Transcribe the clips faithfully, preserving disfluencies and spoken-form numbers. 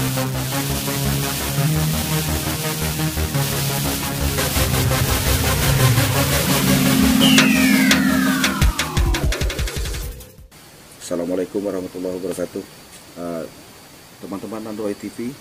Assalamualaikum warahmatullahi wabarakatuh. Teman-teman uh, Android T V,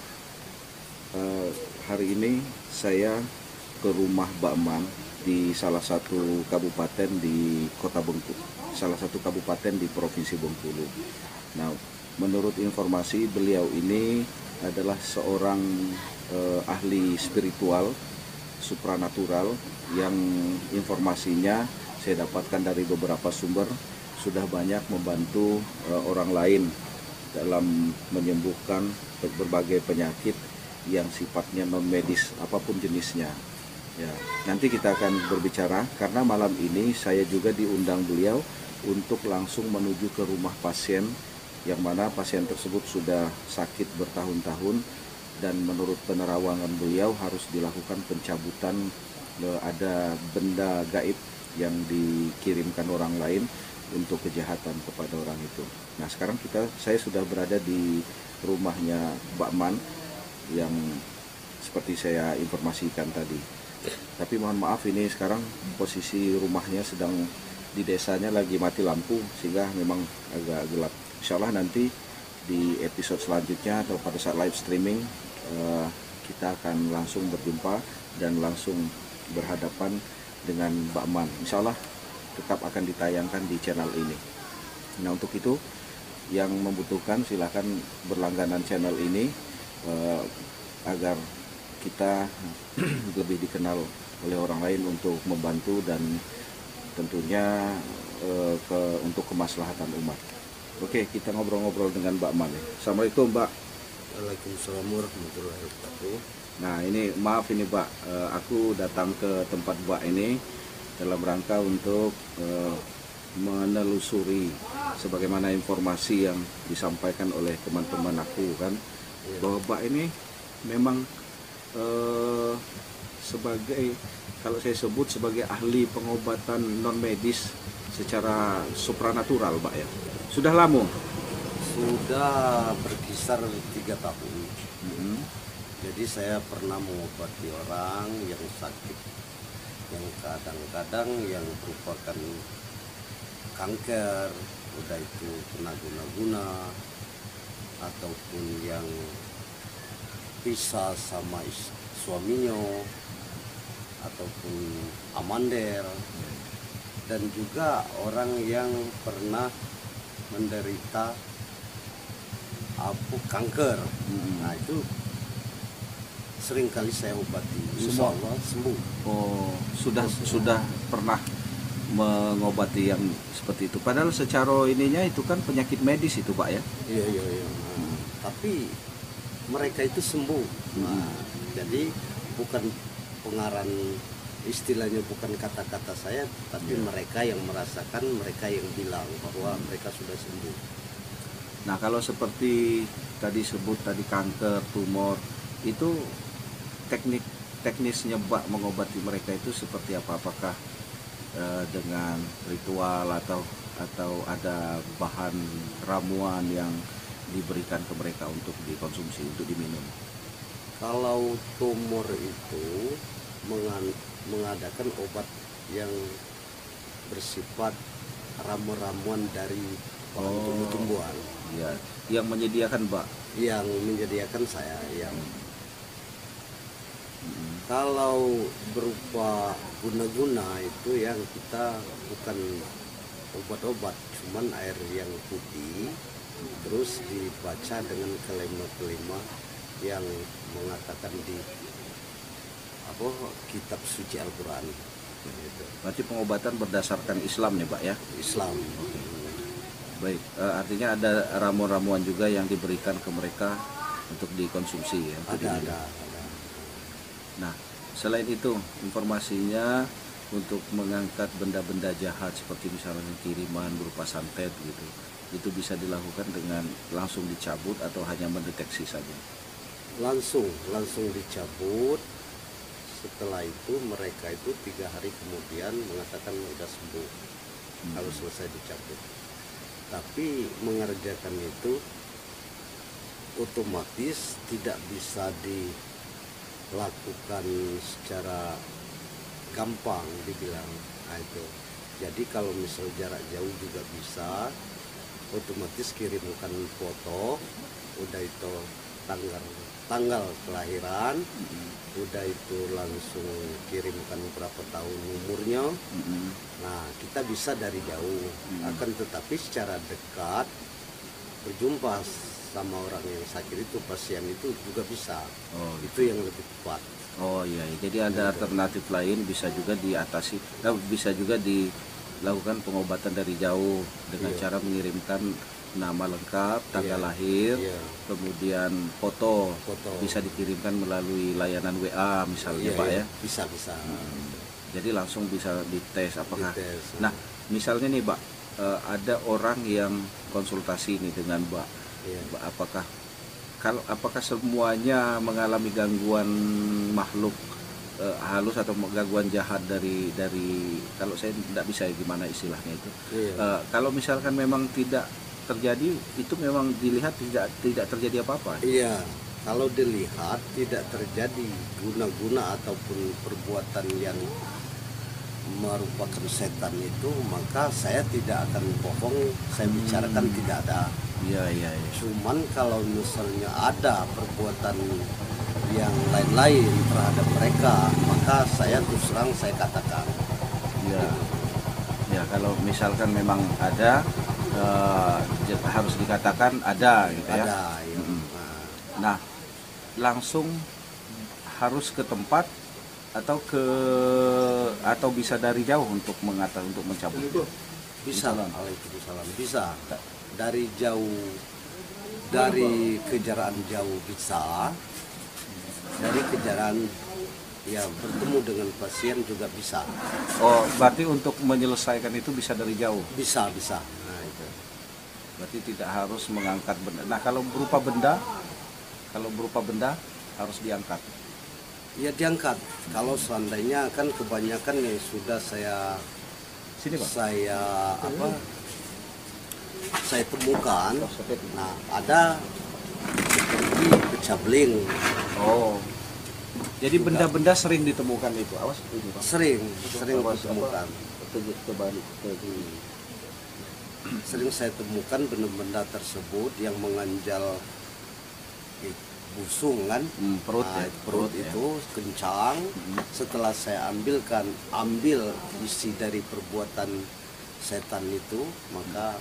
uh, hari ini saya ke rumah Mbak Man di salah satu kabupaten di Kota Bengkulu, salah satu kabupaten di Provinsi Bengkulu. Nah, menurut informasi, beliau ini adalah seorang uh, ahli spiritual supranatural yang informasinya saya dapatkan dari beberapa sumber, sudah banyak membantu uh, orang lain dalam menyembuhkan berbagai penyakit yang sifatnya non medis apapun jenisnya. Ya, nanti kita akan berbicara karena malam ini saya juga diundang beliau untuk langsung menuju ke rumah pasien yang mana pasien tersebut sudah sakit bertahun-tahun dan menurut penerawangan beliau harus dilakukan pencabutan, uh, ada benda gaib yang dikirimkan orang lain untuk kejahatan kepada orang itu. Nah, sekarang kita saya sudah berada di rumahnya Mbak Man yang seperti saya informasikan tadi. Tapi mohon maaf, ini sekarang posisi rumahnya sedang di desanya lagi mati lampu sehingga memang agak gelap. Insya Allah nanti di episode selanjutnya atau pada saat live streaming uh, kita akan langsung berjumpa dan langsung berhadapan dengan Mbak Man. Insya Allah tetap akan ditayangkan di channel ini. Nah, untuk itu yang membutuhkan silahkan berlangganan channel ini eh, agar kita lebih dikenal oleh orang lain untuk membantu dan tentunya eh, ke, untuk kemaslahatan umat. Oke, kita ngobrol-ngobrol dengan Mbak Man. Assalamualaikum, Mbak. Waalaikumsalam warahmatullahi wabarakatuh. Nah, ini maaf ini Mbak, eh, aku datang ke tempat Mbak ini dalam rangka untuk uh, menelusuri sebagaimana informasi yang disampaikan oleh teman-teman aku kan, ya, bahwa Mbak ini memang uh, sebagai, kalau saya sebut sebagai ahli pengobatan non medis secara supranatural, Mbak ya. Sudah lama? Sudah berkisar tiga tahun. Mm-hmm. Jadi saya pernah mengobati orang yang sakit, yang kadang-kadang yang merupakan kanker, udah itu kena guna-guna, ataupun yang pisah sama suaminya, ataupun amander, dan juga orang yang pernah menderita apa kanker. Hmm. Nah, itu sering kali saya obati, insya Allah sembuh. Oh, sudah Terus, sudah pernah mengobati yang seperti itu. Padahal secara ininya itu kan penyakit medis itu, Pak ya. Iya iya iya. Hmm. Tapi mereka itu sembuh. Hmm. Nah, jadi bukan pengaran, istilahnya bukan kata-kata saya, tapi yeah, mereka yang merasakan, mereka yang bilang bahwa hmm, mereka sudah sembuh. Nah, kalau seperti tadi sebut tadi kanker, tumor, itu teknik teknisnya Mbak mengobati mereka itu seperti apa? Apakah e, dengan ritual atau atau ada bahan ramuan yang diberikan ke mereka untuk dikonsumsi, untuk diminum? Kalau tumor itu mengadakan obat yang bersifat ramu-ramuan dari bahan oh, tumbuh-tumbuhan. Ya, yang menyediakan Mbak? Yang menyediakan saya, yang Hmm. Kalau berupa guna-guna itu yang kita bukan obat-obat, cuman air yang putih, terus dibaca dengan kelima-kelima yang mengatakan di apa kitab suci Al-Quran. Gitu. Berarti pengobatan berdasarkan Islam ya, Pak ya? Islam. Baik, uh, artinya ada ramuan-ramuan juga yang diberikan ke mereka untuk dikonsumsi ya? Ada, ada, ada. Nah, selain itu informasinya untuk mengangkat benda-benda jahat seperti misalnya kiriman berupa santet gitu, itu bisa dilakukan dengan langsung dicabut atau hanya mendeteksi saja? Langsung, langsung dicabut. Setelah itu mereka itu tiga hari kemudian mengatakan sudah sembuh, hmm, kalau selesai dicabut. Tapi mengerjakan itu otomatis tidak bisa dilakukan secara gampang dibilang. Nah, itu. Jadi kalau misal jarak jauh juga bisa, otomatis kirimkan foto, udah itu tanggal tanggal kelahiran, mm-hmm. udah itu langsung kirimkan berapa tahun umurnya. Mm-hmm. Nah, kita bisa dari jauh, mm-hmm. akan tetapi secara dekat berjumpa sama orang yang sakit itu, pasien itu juga bisa. Oh, itu yang lebih tepat. Oh iya, jadi ada alternatif lain, bisa juga diatasi, nah, bisa juga dilakukan pengobatan dari jauh dengan iya. cara mengirimkan nama lengkap, tanggal iya. lahir, iya. kemudian foto. foto, bisa dikirimkan melalui layanan W A misalnya, iya, Pak iya. ya. Bisa bisa. Hmm. Jadi langsung bisa dites apakah. Dites, nah, misalnya nih, Pak, ada orang yang konsultasi nih dengan Mbak, iya. apakah Kalau apakah semuanya mengalami gangguan makhluk e, halus atau gangguan jahat dari dari kalau saya tidak bisa ya, gimana istilahnya itu. Iya. E, kalau misalkan memang tidak terjadi, itu memang dilihat tidak tidak terjadi apa-apa. Iya. Kalau dilihat tidak terjadi guna-guna ataupun perbuatan yang merupakan setan itu, maka saya tidak akan bohong, saya hmm. bicarakan tidak ada. Iya, iya, iya. Cuman kalau misalnya ada perbuatan yang lain-lain terhadap mereka, maka saya terus terang saya katakan. Iya. Ya, kalau misalkan memang ada, uh, harus dikatakan ada, gitu ya. Ada, ya. Mm-hmm. Nah, langsung harus ke tempat atau ke atau bisa dari jauh untuk mengatas untuk mencabut. Bisa, Waalaikumsalam. Bisa. Dari jauh, dari kejaraan jauh bisa, dari kejaraan ya bertemu dengan pasien juga bisa. Oh, berarti untuk menyelesaikan itu bisa dari jauh? Bisa, bisa. Nah, itu. Berarti tidak harus mengangkat benda. Nah, kalau berupa benda, kalau berupa benda harus diangkat? Ya diangkat. Kalau seandainya kan kebanyakan yang sudah saya, Sini, Pak. saya apa? saya temukan, nah ada seperti kecabling. Oh, jadi benda-benda sering ditemukan itu, awas ini, Pak. Sering, sering ditemukan. Sering saya temukan benda-benda tersebut yang menganjal busung kan, hmm, perut, nah, ya, perut, perut itu ya. kencang. Hmm. Setelah saya ambilkan, ambil isi dari perbuatan setan itu, maka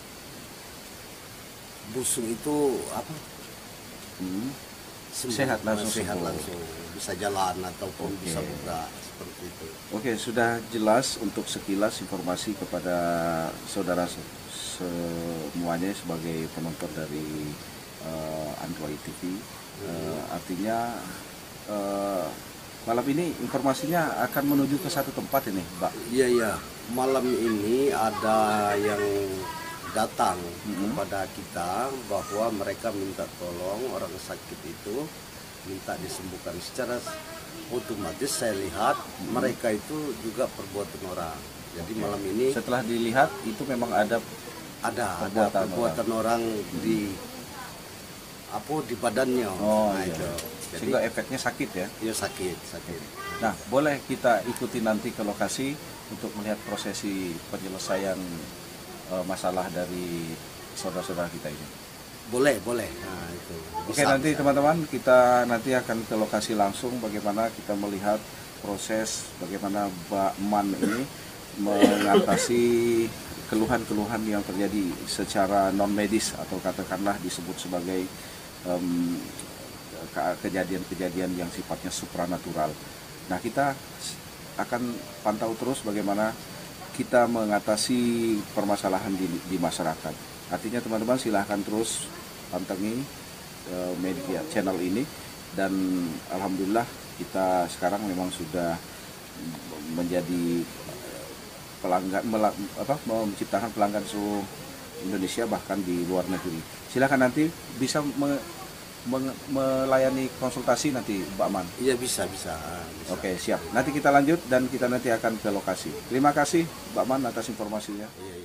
busung itu apa? Hmm. Sehat langsung, sehat langsung, bisa jalan ataupun okay. bisa bergerak seperti itu. Oke, okay, sudah jelas untuk sekilas informasi kepada saudara semuanya sebagai penonton dari uh, Android T V. Hmm. Uh, artinya uh, malam ini informasinya akan menuju ke satu tempat ini, Mbak. Iya iya, malam ini ada yang datang mm-hmm. kepada kita bahwa mereka minta tolong orang sakit itu minta disembuhkan. Secara otomatis saya lihat mm-hmm. mereka itu juga perbuatan orang. Jadi okay. malam ini setelah dilihat itu memang ada ada perbuatan, ada perbuatan orang, orang di apa di badannya. Oh, nah, iya. itu. Jadi, sehingga efeknya sakit ya? Iya sakit, sakit. Nah, boleh kita ikuti nanti ke lokasi untuk melihat prosesi penyelesaian masalah dari saudara-saudara kita ini. Boleh, boleh. Nah, itu. Oke, bisa, nanti teman-teman kita nanti akan ke lokasi langsung bagaimana kita melihat proses bagaimana Mbak Man ini mengatasi keluhan-keluhan yang terjadi secara non medis atau katakanlah disebut sebagai um, kejadian-kejadian yang sifatnya supranatural. Nah, kita akan pantau terus bagaimana kita mengatasi permasalahan di, di masyarakat. Artinya teman-teman silahkan terus pantengin uh, media channel ini dan alhamdulillah kita sekarang memang sudah menjadi pelanggan melak, apa, menciptakan pelanggan seluruh Indonesia bahkan di luar negeri. Silahkan nanti bisa me, me, melayani konsultasi nanti Mbak Man. Iya bisa, bisa bisa. Oke siap. Nanti kita lanjut dan kita nanti akan ke lokasi. Terima kasih Mbak Man atas informasinya. Iya.